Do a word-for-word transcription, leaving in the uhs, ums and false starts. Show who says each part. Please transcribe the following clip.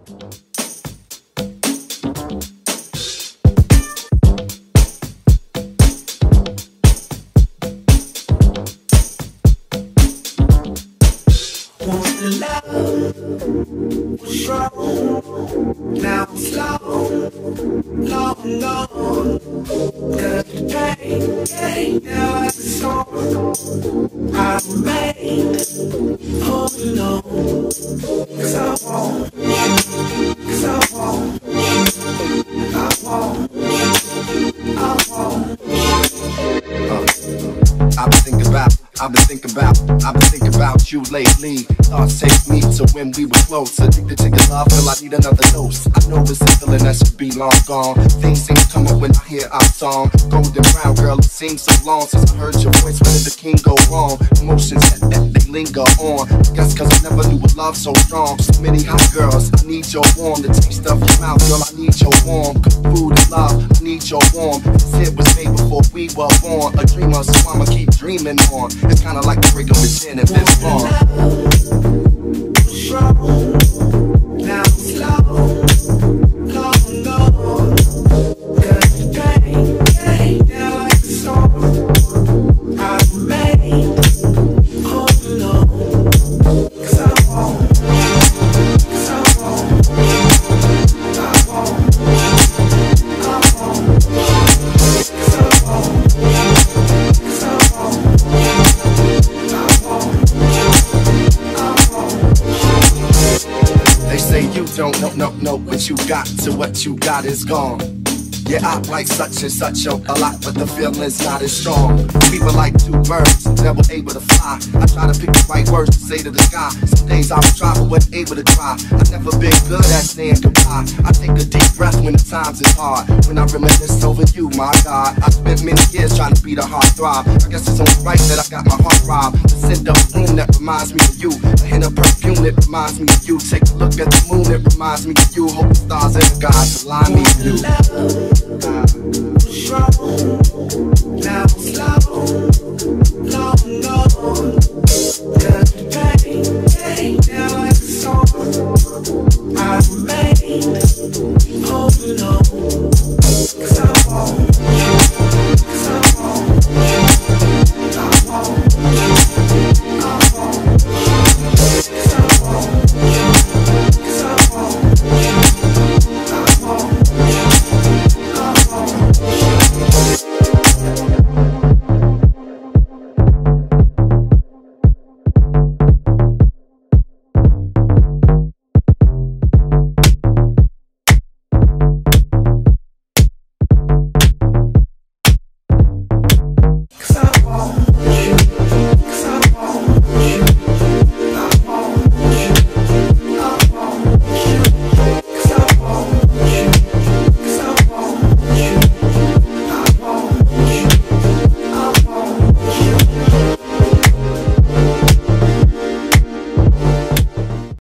Speaker 1: Once the love was strong, now it's slow, long gone. Cause the pain, pain, now like a storm. I remain holding on, cause I want, cause I want, I want, I want.
Speaker 2: Uh, I've been thinking about I've been thinking about, I've been thinking about you lately. Thoughts take me to when we were close. Addicted to your love, till I need another dose. I know it's a feeling that should be long gone. Things seem to come up when I hear our song. Golden brown girl, it seems so long since I heard your voice. When did the king go wrong? Emotions that, that they linger on. Guess cause I never knew a love so strong. So many hot girls, I need your warm. The taste of your mouth, girl, I need your warm. Good food and love, I need your warm. This hit was made before we were born. A dreamer, so I'ma keep dreaming on. It's kinda like the break of the gin and Vince Vaughn.
Speaker 1: Strong, now it's slow, long gone. Cause the pain, pain, now like a storm. I remain holding on, cause I want, cause I want, I want, I want, cause I want, cause I want.
Speaker 2: They say you don't know, no, no, what you got till what you got is gone. Yeah, I like such and such a, a lot, but the feeling's not as strong. We were like two birds, never able to fly. I try to pick the right words to say to the sky. Some days I was try, but wasn't able to try. I've never been good at saying goodbye. I take a deep breath when the times is hard. When I reminisce over you, my God. I spent many years trying to be the heart throb. I guess it's only right that I got my heart robbed. The scent of a room that reminds me of you. A hint of perfume that reminds me of you. Take a look at the moon that reminds me of you. Hope the stars and the gods align me with you.
Speaker 1: Strong, now it's slow, long gone. Cause the pain, pain, now like a storm. I remain holding on, cause I want.